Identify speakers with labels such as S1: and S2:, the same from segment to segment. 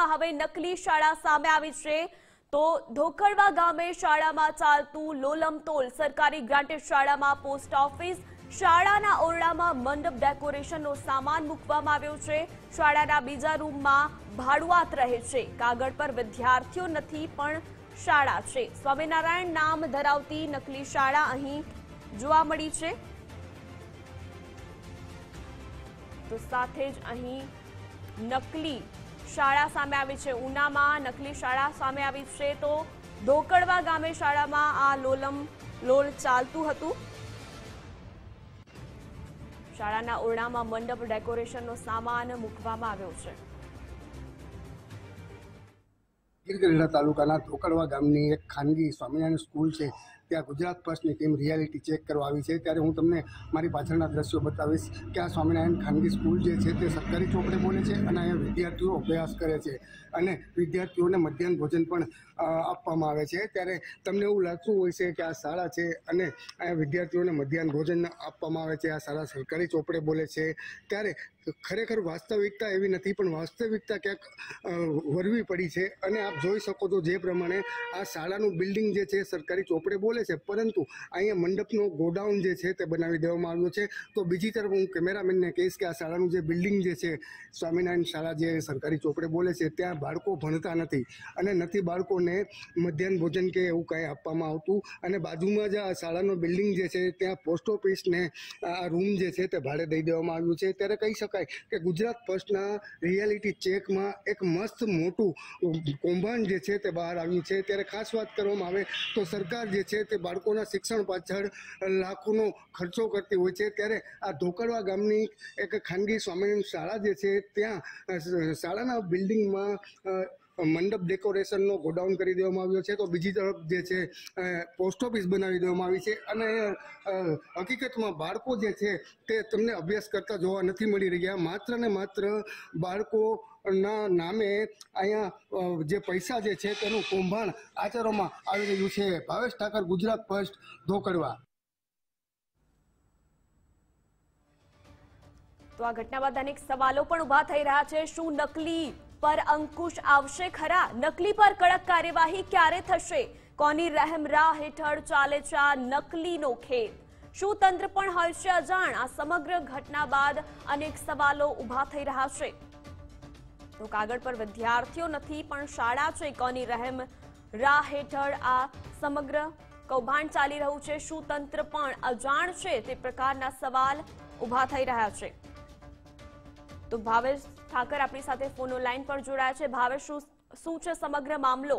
S1: હવે નકલી શાળા સામે આવી છે। તો ધોકડવા ગામે શાળામાં ચાલતું લોલમતોલ સરકારી ગ્રાન્ટેડ શાળામાં પોસ્ટ ઓફિસ, શાળાના ઓરડામાં મંડપ ડેકોરેશનનો સામાન મૂકવામાં આવ્યો છે। શાળાના બીજા રૂમમાં ભાડુઆત રહે છે। કાગળ પર વિદ્યાર્થીઓ નથી પણ શાળા છે। સ્વામિનારાયણ નામ ધરાવતી નકલી શાળા અહીં જોવા મળી છે। તો સાથે જ અહીં નકલી શાળા સામે આવી છે। ઉનામાં નકલી શાળા સામે આવી છે। તો ધોકડવા ગામે શાળામાં આ લોલ ચાલતું હતું। શાળાના ઓરડામાં મંડપ ડેકોરેશનનો સામાન મૂકવામાં આવ્યો છે।
S2: ગીર તાલુકાના ધોકડવા ગામની એક ખાનગી સ્વામિનારાયણ સ્કૂલ છે। ત્યાં ગુજરાત ફર્સ્ટની ટીમ રિયાલિટી ચેક કરવા આવી છે। ત્યારે હું તમને મારી પાછળના દ્રશ્યો બતાવીશ કે આ સ્વામિનારાયણ ખાનગી સ્કૂલ જે છે તે સરકારી ચોપડે બોલે છે અને અહીંયા વિદ્યાર્થીઓ અભ્યાસ કરે છે અને વિદ્યાર્થીઓને મધ્યાહન ભોજન પણ આપવામાં આવે છે। ત્યારે તમને એવું લાગતું હોય છે કે આ શાળા છે અને અહીંયા વિદ્યાર્થીઓને મધ્યાહન ભોજન આપવામાં આવે છે, આ શાળા સરકારી ચોપડે બોલે છે। ત્યારે ખરેખર વાસ્તવિકતા એવી નથી, પણ વાસ્તવિકતા ક્યાંક વરવી પડી છે અને આપ જોઈ શકો છો જે પ્રમાણે આ શાળાનું બિલ્ડિંગ જે છે સરકારી ચોપડે બોલે છે, પરંતુ અહીંયા મંડપનો ગોડાઉન જે છે તે બનાવી દેવામાં આવ્યો છે। તો બીજી તરફ હું કેમેરામેનને કહીશ કે આ શાળાનું જે બિલ્ડિંગ જે છે સ્વામિનારાયણ શાળા જે સરકારી ચોપડે બોલે છે ત્યાં બાળકો ભણતા નથી અને નથી બાળકોને મધ્યાહન ભોજન કે એવું કાંઈ આપવામાં આવતું। અને બાજુમાં જ આ શાળાનો બિલ્ડિંગ જે છે ત્યાં પોસ્ટ ઓફિસને આ રૂમ જે છે તે ભાડે દઈ દેવામાં આવ્યું છે। ત્યારે કહી શકાય કે ગુજરાત ફર્સ્ટના રિયાલિટી ચેકમાં એક મસ્ત મોટું કૌભાંડ જે છે તે બહાર આવ્યું છે। ત્યારે ખાસ વાત કરવામાં આવે તો સરકાર જે છે તે બાળકોના શિક્ષણ પાછળ લાખોનો ખર્ચો કરતી હોય છે। ત્યારે આ ધોકડવા ગામની એક ખાનગી સ્વામિનારાયણ શાળા જે છે ત્યાં શાળાના બિલ્ડિંગમાં મંડપ ડેકોરેશનનો ગોડાઉન કરી દેવામાં આવ્યો છે। તો બીજી તરફ જે છે પોસ્ટ ઓફિસ બનાવી દેવામાં આવી છે અને હકીકતમાં બાળકો જે છે તે તમને અભ્યાસ કરતા જોવા નથી મળી રહ્યા। માત્ર ને માત્ર બાળકોના નામે અહીંયા જે પૈસા જે છે તેનું કૌભાંડ આચરવામાં આવી રહ્યું છે। ભાવેશ ઠાકર, ગુજરાત ફર્સ્ટ, ધોકડવા।
S1: તો આ ઘટના બાદ અનેક સવાલો પણ ઉભા થઈ રહ્યા છે। શું નકલી પર અંકુશ આવશે ખરા? નકલી પર કડક કાર્યવાહી ક્યારે થશે? કોની રહેમ રાહ હેઠળ ચાલે છે આ નકલીનો ખેલ? શું તંત્ર પણ હોય છે અજાણ? આ સમગ્ર ઘટના બાદ અનેક સવાલો ઉભા થઈ રહ્યા છે। તો કાગળ પર વિદ્યાર્થીઓ નથી પણ શાળા છે, કોની રહેમ રાહ હેઠળ આ સમગ્ર કૌભાંડ ચાલી રહ્યું છે? શું તંત્ર પણ અજાણ છે? તે પ્રકારના સવાલ ઉભા થઈ રહ્યા છે। તો ભાવેશ ઠાકર આપણી સાથે ફોન લાઈન પર જોડાયા છે। ભાવેશ, શું છે સમગ્ર મામલો?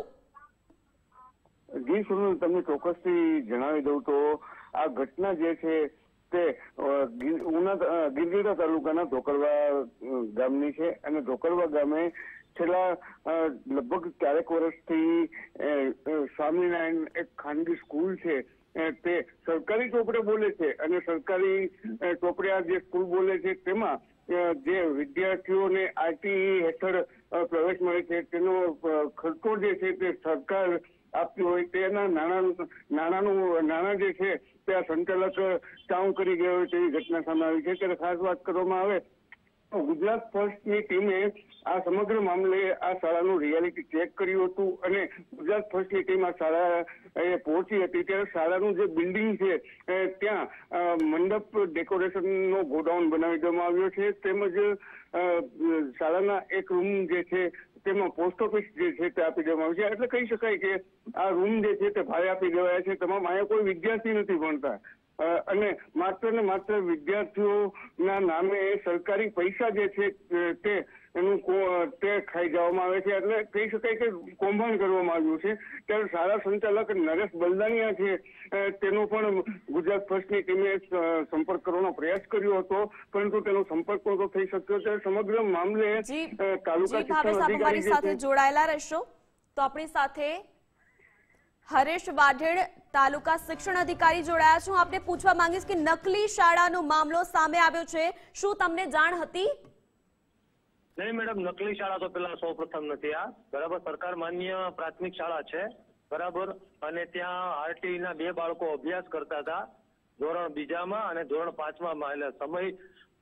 S3: જી સુનિલ, તમને ચોક્કસથી જણાવી દઉં તો આ ઘટના જે છે તે ગીરગઢડા તાલુકાના ધોકડવા ગામની છે અને ધોકડવા ગામે છેલ્લા લગભગ 4 વર્ષથી સ્વામિનારાયણ એક ખાનગી સ્કૂલ છે તે સરકારી ચોપડે બોલે છે અને સરકારી ચોપડે આ જે સ્કૂલ બોલે છે તેમાં જે વિદ્યાર્થીઓને આરટી હેઠળ પ્રવેશ મળે છે તેનો ખર્ચો જે છે તે સરકાર આપતી હોય તેના નાણાં જે છે તે આ સંચાલક ચાઉ કરી ગયો હોય તેવી ઘટના સામે આવી છે। ત્યારે ખાસ વાત કરવામાં આવે ગુજરાત ફર્સ્ટની ટીમે આ સમગ્ર મામલે આ શાળાનું રિયાલિટી ચેક કર્યું હતું અને ગુજરાત ફર્સ્ટની ટીમ આ શાળા પહોંચી હતી। ત્યારે શાળાનું જે બિલ્ડિંગ છે ત્યાં મંડપ ડેકોરેશનનો ગોડાઉન બનાવી દેવામાં આવ્યો છે, તેમજ શાળાના એક રૂમ જે છે તેમાં પોસ્ટ ઓફિસ જે છે તે આપી દેવામાં આવ્યું છે। એટલે કહી શકાય કે આ રૂમ જે છે તે ભાડે આપી દેવાયા છે। તમામ અહીંયા કોઈ વિદ્યાર્થી નથી ભણતા અને માત્ર ને માત્ર વિદ્યાર્થીઓના નામે સરકારી પૈસા જે છે તે ખાઈ જવામાં આવે છે। એટલે કહી શકાય કે કૌભાંડ કરવામાં આવ્યું છે। ત્યારે શાળા સંચાલક નરેશ બલદાનિયા છે તેનો પણ ગુજરાત ફર્સ્ટની ટીમે સંપર્ક કરવાનો પ્રયાસ કર્યો હતો, પરંતુ તેનો સંપર્ક નહોતો થઈ શક્યો। ત્યારે સમગ્ર મામલે તાલુકા શિક્ષણ અધિકારી
S1: સાથે જોડાયેલા રહેશો તો આપણી સાથે હરેશ વાઢેડ તાલુકા શિક્ષણ અધિકારી જોડાયા છું। આપને પૂછવા માંગીશ કે નકલી શાળાનો મામલો સામે આવ્યો છે, શું તમને જાણ હતી?
S4: નહીં મેડમ, નકલી શાળા તો પેલા સૌપ્રથમ નથી આ, બરાબર? સરકાર માન્ય પ્રાથમિક શાળા છે, બરાબર? અને ત્યાં આરટી ના 2 બાળકો અભ્યાસ કરતા હતા, ધોરણ 2માં અને ધોરણ 5માં। એટલે સમય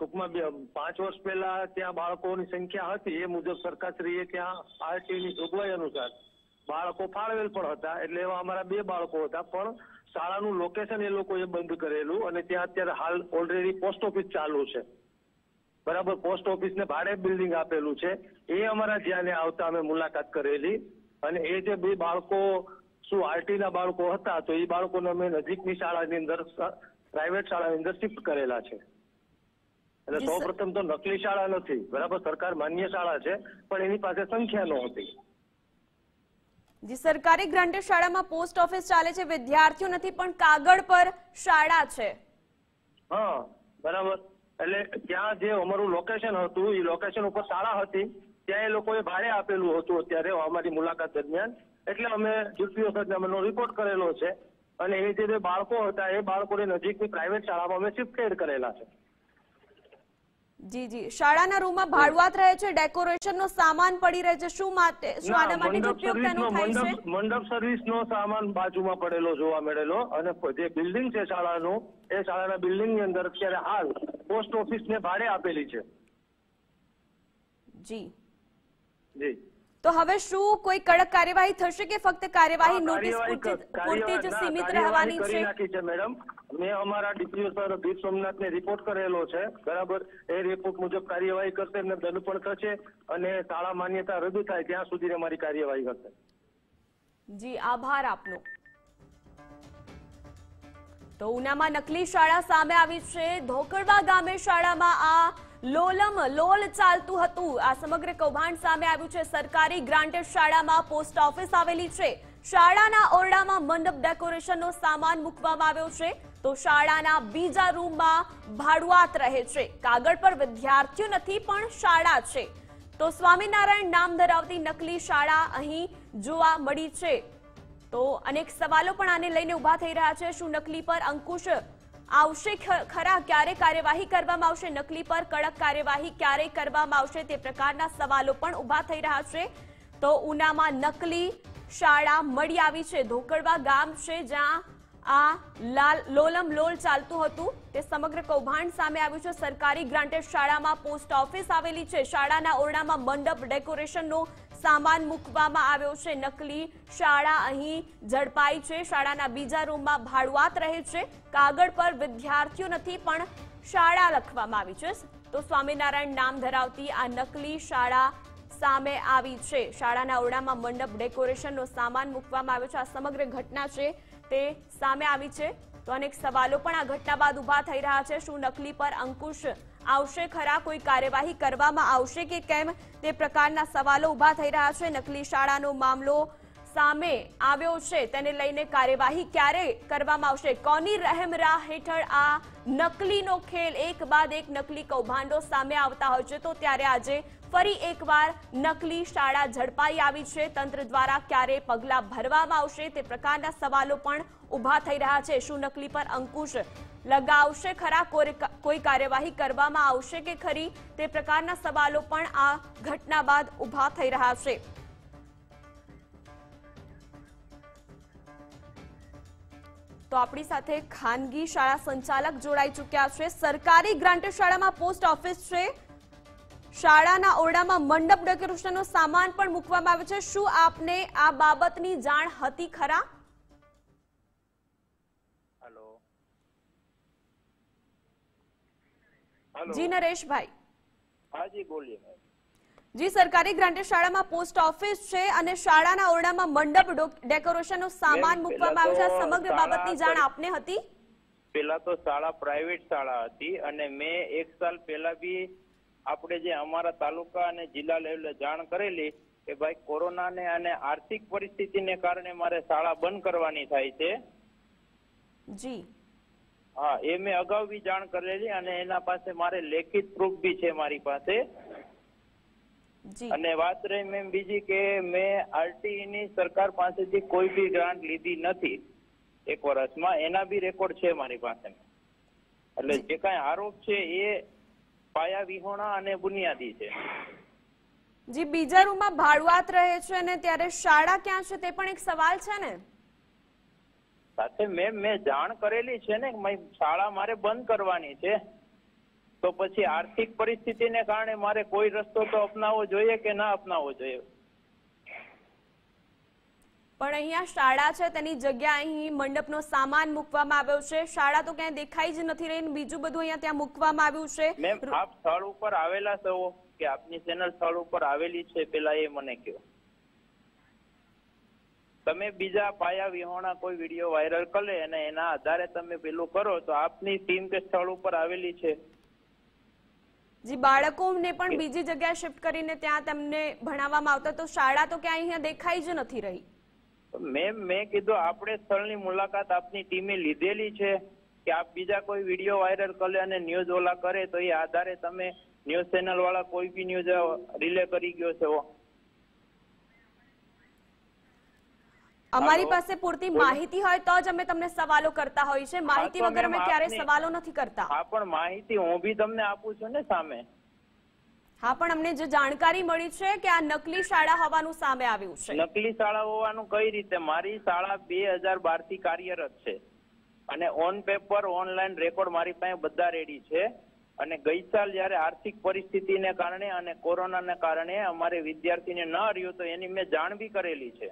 S4: ટૂંકમાં 5 વર્ષ પહેલા ત્યાં બાળકોની સંખ્યા હતી એ મુજબ સરકારશ્રીએ ત્યાં આરટીની જોગવાઈ અનુસાર બાળકો ફાળવેલ પણ હતા, એટલે એવા અમારા 2 બાળકો હતા, પણ શાળાનું લોકેશન એ લોકોએ બંધ કરેલું અને ત્યાં અત્યારે હાલ ઓલરેડી પોસ્ટ ઓફિસ ચાલુ છે, બરાબર. પોસ્ટ ઓફિસને ભાડે બિલ્ડિંગ આપેલું છે. એ અમારા ધ્યાને આવતા અમે મુલાકાત કરેલી અને એ જે 2 બાળકો શું આરટીના બાળકો હતા તો એ બાળકોને અમે નજીકની શાળાની અંદર પ્રાઇવેટ શાળાની અંદર શિફ્ટ કરેલા છે. એટલે સૌપ્રથમ તો નકલી શાળા નથી, બરાબર, સરકાર માન્ય શાળા છે, પણ એની પાસે સંખ્યા નહોતી.
S1: જી, સરકારી ગ્રાન્ટેડ શાળામાં પોસ્ટ ઓફિસ ચાલે છે, વિદ્યાર્થીઓ નથી પણ કાગળ પર શાળા છે.
S4: હા, બરાબર. એટલે ત્યાં જે અમારું લોકેશન હતું એ લોકેશન ઉપર શાળા હતી, ત્યાં એ લોકોએ ભાડે આપેલું હતું અત્યારે અમારી મુલાકાત દરમિયાન. એટલે અમે ડીપીઓ સાથે અમે રિપોર્ટ કરેલો છે અને એ જે 2 બાળકો હતા એ બાળકોને નજીકની પ્રાઇવેટ શાળામાં અમે શિફ્ટેડ કરેલા છે.
S1: જી જી, શાળાના રૂમમાં ભાડુઆત રહે છે, ડેકોરેશનનો સામાન પડી રહે છે, શું આના માટે દુરુપયોગ તેનો થાય છે?
S4: મંડપ સર્વિસનો સામાન બાજુમાં પડેલો જોવા મળેલો અને જે બિલ્ડિંગ છે શાળાનું એ શાળાના બિલ્ડિંગની અંદર અત્યારે હાલ પોસ્ટ ઓફિસને ભાડે આપેલી છે.
S1: જી
S4: જી,
S1: તો હવે શું કોઈ કડક કાર્યવાહી થશે કે ફક્ત કાર્યવાહી નોટિસ પૂરતી જ સીમિત રહેવાની છે?
S4: કરી નાખી છે મેડમ. મેં અમારા ડીપીઓ સર ગીર સોમનાથને રિપોર્ટ કરેલો છે, બરાબર. એ રિપોર્ટ મુજબ કાર્યવાહી કરશે અને દંડ પણ થશે અને શાળા માન્યતા રદ થાય ત્યાં સુધી અમારી કાર્યવાહી કરશે.
S1: જી, આભાર આપનો. તો ઉનામાં નકલી શાળા સામે આવી છે. ધોકડવા ગામે શાળામાં આ લોલ ચાલતું હતું. આ સમગ્ર કૌભાંડ સામે આવ્યું છે. સરકારી ગ્રાન્ટેડ શાળામાં પોસ્ટ ઓફિસ આવેલી છે. શાળાના ઓરડામાં મંડપ ડેકોરેશનનો સામાન મૂકવામાં આવ્યો છે, તો શાળાના બીજા રૂમમાં ભાડુઆત રહે છે. કાગળ પર વિદ્યાર્થીઓ નથી પણ શાળા છે. તો સ્વામિનારાયણ નામ ધરાવતી નકલી શાળા અહીં જોવા મળી છે. તો અનેક સવાલો પણ આને લઈને ઉભા થઈ રહ્યા છે. શું નકલી પર અંકુશ આવશે ખરા? ક્યારે કાર્યવાહી કરવામાં આવશે? નકલી પર કડક કાર્યવાહી ક્યારે કરવામાં આવશે? તે પ્રકારના સવાલો પણ ઉભા થઈ રહ્યા છે. તો ઉનામાં નકલી શાળા મળી આવી છે. ધોકડવા ગામ છે જ્યાં આ લોલ ચાલતું હતું. તે સમગ્ર કૌભાંડ સામે આવ્યું છે. સરકારી ગ્રાન્ટેડ શાળામાં પોસ્ટ ઓફિસ આવેલી છે. શાળાના ઓરડામાં મંડપ ડેકોરેશનનો સામાન મૂકવામાં આવ્યો છે. નકલી શાળા અહીં ઝડપાઈ છે. શાળાના બીજા રૂમમાં ભાડુઆત રહે છે. કાગળ પર વિદ્યાર્થીઓ નથી પણ શાળા લખવામાં આવી છે. તો સ્વામિનારાયણ નામ ધરાવતી આ નકલી શાળા સામે આવી છે. શાળાના ઓરડામાં મંડપ ડેકોરેશનનો સામાન મૂકવામાં આવ્યો છે. આ સમગ્ર ઘટના છે તે સામે આવી છે. તો અનેક સવાલો પણ આ ઘટના બાદ ઉભા થઈ રહ્યા છે. શું નકલી પર અંકુશ આવશે ખરા? કોઈ કાર્યવાહી કરવામાં આવશે કે કેમ? તે પ્રકારના સવાલો ઉભા થઈ રહ્યા છે. નકલી શાળાનો મામલો સામે આવ્યો છે, તેને લઈને કાર્યવાહી ક્યારે કરવામાં આવશે? કોની રહેમરાહ હેઠળ આ નકલીનો ખેલ? એક બાદ એક નકલી કૌભાંડો સામે આવતા હોય છે, તો ત્યારે આજે ફરી એકવાર નકલી શાળા ઝડપાઈ આવી છે. તંત્ર દ્વારા ક્યારે પગલાં ભરવામાં આવશે? તે પ્રકારના સવાલો પણ ઉભા થઈ રહ્યા છે. શું નકલી પર અંકુશ લગાવશે ખરા? કોઈ કાર્યવાહી કરવામાં આવશે કે ખરી? તે પ્રકારના સવાલો પણ આ ઘટના બાદ ઉભા થઈ રહ્યા છે. તો આપણી સાથે ખાનગી શાળા સંચાલક જોડાઈ ચૂક્યા છે. સરકારી ગ્રાન્ટેડ શાળામાં પોસ્ટ ઓફિસ છે. શાળાના ઓરડામાં મંડપ ડેકોરેશનનો સામાન પણ મૂકવામાં આવ્યો છે. શું આપને આ બાબતની જાણ હતી ખરા? જી નરેશભાઈ.
S5: હાજી બોલીએ.
S1: જી, સરકારી ગ્રાન્ટેડ શાળામાં પોસ્ટ ઓફિસ છે અને શાળાના ઓરડામાં મંડપ ડેકોરેશનનો સામાન મૂકવામાં આવ્યો છે. સમગ્ર બાબતની જાણ આપને હતી?
S5: પેલા તો શાળા પ્રાઇવેટ શાળા હતી અને મેં 1 સાલ પહેલા બી આપણે જે અમારા તાલુકા અને જિલ્લા લેવલે જાણ કરેલી કે ભાઈ કોરોનાને અને આર્થિક પરિસ્થિતિને કારણે મારે શાળા બંધ કરવાની થાય છે.
S1: જી
S5: હા, એ મેં અગાઉ બી જાણ કરેલી અને એના પાસે મારે લેખિત પ્રૂફ બી છે મારી પાસે. અને વાત રહી મેમ બીજી કે મેં આરટીઈ ની સરકાર પાસેથી કોઈ બી ગ્રાન્ટ લીધી નથી 1 વર્ષમાં. એના બી રેકોર્ડ છે મારી પાસે. એટલે જે કઈ આરોપ છે એ પાયા વિહોણા અને બુનિયાદી છે.
S1: જી, બીજા રૂમમાં ભાડુઆત રહે છે અને ત્યારે શાળા ક્યાં છે તે પણ એક સવાલ છે ને.
S5: સાથે મેં જાણ કરેલી છે ને શાળા મારે બંધ કરવાની છે. તો પછી આર્થિક પરિસ્થિતિને કારણે મારે કોઈ રસ્તો તો અપનાવવો જોઈએ કે ના અપનાવવો જોઈએ?
S1: પણ અહીંયા શાળા છે તેની જગ્યા અહીં મંડપનો સામાન મૂકવામાં આવ્યો છે, શાળા તો ક્યાંય દેખાઈ જ નથી રહી, બીજું બધું અહીંયા ત્યાં મૂકવામાં આવ્યું છે.
S5: મેમ, આપ સ્થળ ઉપર આવેલા છો કે આપની ચેનલ સ્થળ ઉપર આવેલી છે પેલા એ મને કહો. તમે બીજા પાયા વિહોણા કોઈ વિડીયો વાયરલ કરે અને એના આધારે તમે પેલું કરો તો આપની ટીમ કે સ્થળ ઉપર આવેલી છે?
S1: જી, બાળકોને પણ બીજી જગ્યાએ શિફ્ટ કરીને ત્યાં તેમને ભણાવવામાં આવતા, તો શાળા તો ક્યાંય અહીંયા દેખાઈ જ નથી રહી.
S5: મેં કીધું આપણે સ્થળની મુલાકાત આપની ટીમે લીધેલી છે કે આપ બીજા કોઈ વિડીયો વાયરલ કરે અને ન્યૂઝ ઓલા કરે તો એ આધારે તમે ન્યૂઝ ચેનલ વાળા કોઈ બી ન્યૂઝ રિલે કરી ગયો છે?
S1: અમારી પાસે પૂરતી માહિતી હોય તો જ અમે તમને સવાલો કરતા હોઈએ છીએ, માહિતી વગર અમે ક્યારેય સવાલો નથી કરતા.
S5: હા, પણ માહિતી હું બી તમને આપું છું ને સામે.
S1: હા, પણ અમને જે જાણકારી મળી છે કે આ નકલી શાળા હોવાનું સામે આવ્યું છે.
S5: નકલી શાળા હોવાનું કઈ રીતે? મારી શાળા 2012 થી કાર્યરત છે અને ઓન પેપર ઓનલાઈન રેકોર્ડ મારી પાસે બધા રેડી છે. અને ગઈ સાલ જયારે આર્થિક પરિસ્થિતિને કારણે અને કોરોનાને કારણે અમારે વિદ્યાર્થીને ન રહ્યું તો એની મેં જાણ બી કરેલી છે.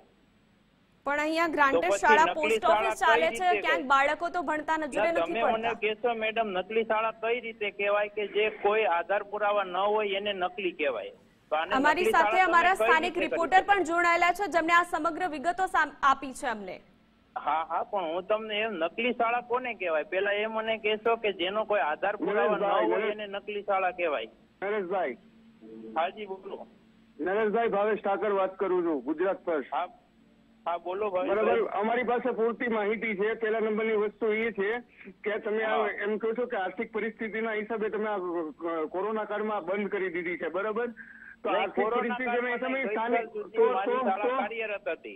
S1: પણ અહીંયા ગ્રાન્ટેડ શાળા પોસ્ટ ઓફિસ ચાલે છે, ક્યાંક બાળકો તો ભણતા નજરે નથી પડતા.
S5: તમે મને કહેશો મેડમ નકલી શાળા કઈ રીતે કહેવાય કે જે કોઈ આધાર પુરાવા ન હોય એને નકલી કહેવાય?
S1: અમારી સાથે અમારા સ્થાનિક રિપોર્ટર પણ જોડાયેલા છે જેમને આ સમગ્ર વિગતો આપી છે અમને.
S5: હા, પણ હું તમને એમ નકલી શાળા કોને કહેવાય પેલા એ મને કહેશો કે જેનો કોઈ આધાર પુરાવા ન હોય એને નકલી શાળા કહેવાય?
S3: નરેશભાઈ.
S5: હાજી બોલો.
S3: નરેશભાઈ, ભાવેશ ઠાકર વાત કરું છું, ગુજરાત ફર્સ્ટ.
S5: હા બોલો ભાઈ.
S3: બરાબર, અમારી પાસે પૂરતી માહિતી છે. પહેલા નંબરની વસ્તુ એ છે કે તમે એમ કહો છો કે આર્થિક પરિસ્થિતિના હિસાબે તમે આ કોરોના કાળમાં બંધ કરી દીધી છે, બરાબર? તો આર્થિક પરિસ્થિતિના હિસાબે સ્થાનિક
S5: કાર્યરત હતી.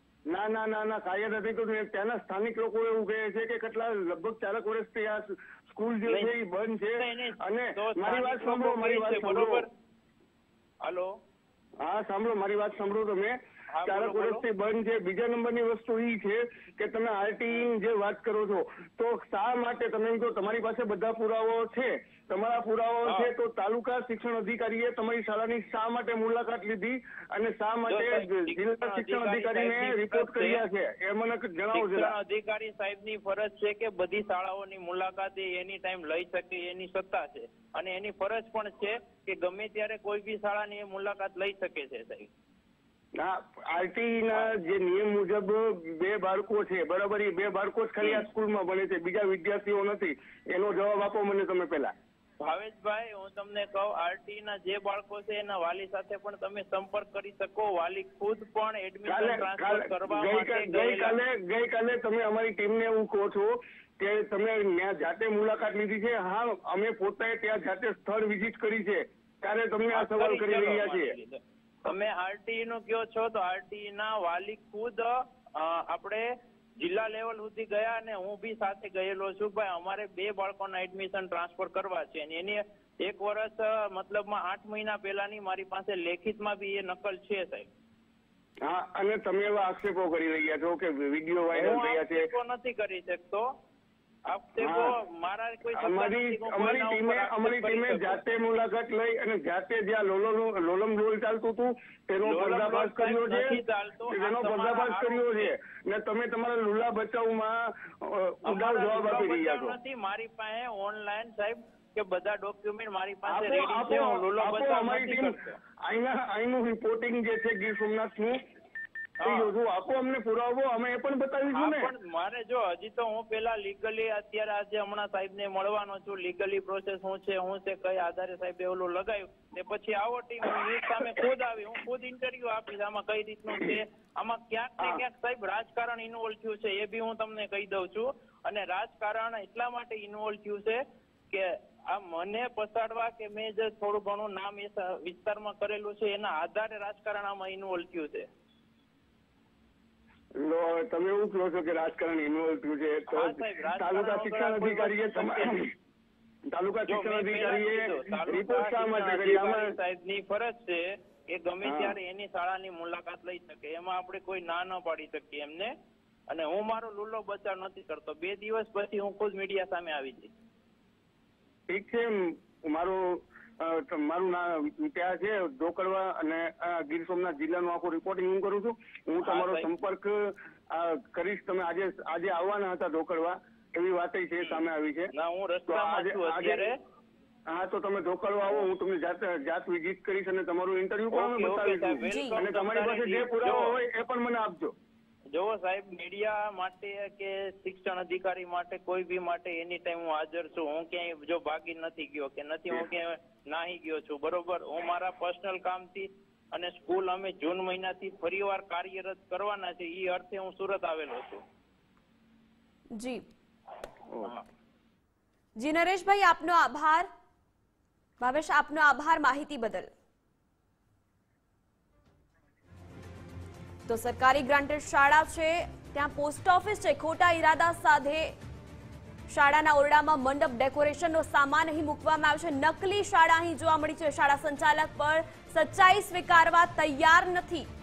S3: ના કાર્યરત હતી તો ત્યાંના સ્થાનિક લોકો એવું કહે છે કે કેટલા લગભગ 4 વર્ષથી આ સ્કૂલ જે છે એ બંધ છે. અને મારી વાત સાંભળો.
S5: હાલો.
S3: હા, સાંભળો, મારી વાત સાંભળો. તમે 4 વર્ષથી બંધ છે. બીજા નંબરની વસ્તુ એ છે કે તમે આરટીઈ જે વાત કરો છો તો શા માટે તમે એમ કહો તમારી પાસે બધા પુરાવાઓ છે, તમારા પુરાવાઓ છે, તો તાલુકા શિક્ષણ અધિકારીએ તમારી શાળાની શા માટે મુલાકાત લીધી અને શા માટે જિલ્લા શિક્ષણ અધિકારીને રિપોર્ટ કર્યા છે એ મને જણાવો.
S5: શિક્ષણ અધિકારી સાહેબની ફરજ છે કે બધી શાળાઓની મુલાકાત એની ટાઈમ લઈ શકે એની સત્તા છે અને એની ફરજ પણ છે કે ગમે ત્યારે કોઈ બી શાળાની મુલાકાત લઈ શકે છે સાહેબ.
S3: આરટીઈ ના જે નિયમ મુજબ 2 બાળકો છે, બરાબર? એ 2 બાળકો જ ખાલી આ સ્કૂલમાં ભણે છે, બીજા વિદ્યાર્થીઓ નથી. એનો જવાબ આપો મને તમે પેલા.
S5: ભાવેશભાઈ, હું તમને કહું, આરટીઈ ના જે બાળકો છે એના વાલી સાથે પણ તમે સંપર્ક કરી શકો. વાલી ખુદ પણ એડમિશન ટ્રાન્સફર કરવા માટે
S3: ગઈકાલે તમે અમારી ટીમને એવું કહો છો કે તમે ત્યાં જાતે મુલાકાત લીધી છે. હા, અમે પોતે ત્યાં જાતે સ્થળ વિઝિટ કરી છે, ત્યારે તમને આ સવાલ કરી રહ્યા છીએ.
S5: તમે આરટીઈ નું કયો છો તો આરટીઈ ના વાલી ખુદ આપણે જિલ્લા લેવલ સુધી ગયા અને હું બી સાથે ગયેલો છું. ભાઈ, અમારે 2 બાળકોના એડમિશન ટ્રાન્સફર કરવા છે અને એની 1 વર્ષ મતલબમાં 8 મહિના પહેલાની મારી પાસે લેખિતમાં બી એ નકલ છે સાહેબ.
S3: હા, અને તમે એવા આક્ષેપો કરી રહ્યા છો કે વિડીયો વાયરલ થયા છે.
S5: હું નથી કરી શકતો.
S3: અમારી ટીમે જાતે મુલાકાત લઈ અને જાતે જ્યાં લોલમ લોલ ચાલતું હતું તેનો પર્દાફાશ કર્યો છે. ને તમે તમારા લુલા બચાવમાં ઉડાવ જવાબ આપી રહ્યા છો.
S5: મારી પાસે ઓનલાઈન સાહેબ કે બધા ડોક્યુમેન્ટ મારી પાસે રેડી છે. હું લુલો બચાવ નથી કરતો.
S3: અહીંનું રિપોર્ટિંગ જે છે ગીર સોમનાથનું આપો અમને પુરાવો, અમે એ પણ બતાવીશું ને.
S5: પણ મારે જો હજી તો હું પેલા લીગલી અત્યારે આજે હમણાં સાહેબ ને મળવાનો છું. લીગલી પ્રોસેસ શું છે કઈ આધારે સાહેબ ઓલું લગાવ્યું તે પછી આવો ટીમ ન્યૂઝ સામે ખુદ આવી, હું ખુદ ઇન્ટરવ્યુ આપીશ આમાં કઈ રીતનું છે. આમાં ક્યાંક ને ક્યાંક સાહેબ રાજકારણ ઇન્વોલ્વ થયું છે એ બી હું તમને કહી દઉં છું. અને રાજકારણ એટલા માટે ઇન્વોલ્વ થયું છે કે આ મને પસાડવા કે મેં જે થોડું ઘણું નામ એ વિસ્તારમાં કરેલું છે એના આધારે રાજકારણ આમાં ઇન્વોલ્વ થયું છે.
S3: તમે એવું કહો છો કે રાજકારણ ઇન્વોલ્વ થયું છે તો તાલુકા શિક્ષણ અધિકારીએ રિપોર્ટ શા માટે કરી?
S5: સાહેબની ફરજ છે કે ગમે ત્યારે એની શાળાની મુલાકાત લઈ શકે, એમાં આપણે કોઈ ના ન પાડી શકીએ એમને. અને હું મારો લુલો બચાવ નથી કરતો. 2 દિવસ પછી હું ખુદ મીડિયા સામે આવી જઈશ.
S3: ઠીક છે, મારું નામ ત્યાં છે ઢોકળવા અને ગીર સોમનાથ જિલ્લાનું આખું રિપોર્ટિંગ હું કરું છું. હું તમારો સંપર્ક કરીશ. તમે આજે આવવાના હતા ઢોકળવા, એવી વાત છે સામે આવી છે.
S5: હું રસ્તામાં છું અત્યારે.
S3: હા, તો તમે ઢોકળવા આવો, હું તમને જાત વિઝિટ કરીશ અને તમારું ઇન્ટરવ્યુ પણ બતાવીશ અને તમારી પાસે જે પુરાવા હોય એ પણ મને આપજો.
S5: જોવો સાહેબ, મીડિયા માટે કે શિક્ષણ અધિકારી માટે કોઈ બી માટે એની ટાઈમ હું હાજર છું. હું ક્યાંય જો ભાગી નથી ગયો કે નથી હું ક્યાંય નાહી ગયો છું, બરોબર. હું મારા પર્સનલ કામથી અને સ્કૂલ અમે જૂન મહિનાથી ફરીવાર કાર્યરત કરવાના છે એ અર્થે હું સુરત આવેલો છું.
S1: જી નરેશભાઈ, આપનો આભાર. ભાવેશ, આપનો આભાર માહિતી બદલ. તો સરકારી ગ્રાન્ટેડ શાળા છે ત્યાં પોસ્ટ ઓફિસ છે, ખોટા ઈરાદા સાથે શાળાના ઓરડામાં મંડપ ડેકોરેશનનો સામાન અહીં મૂકવામાં આવ્યો છે. નકલી શાળા અહીં જોવા મળી છે. શાળા સંચાલક પર સચ્ચાઈ સ્વીકારવા તૈયાર નથી.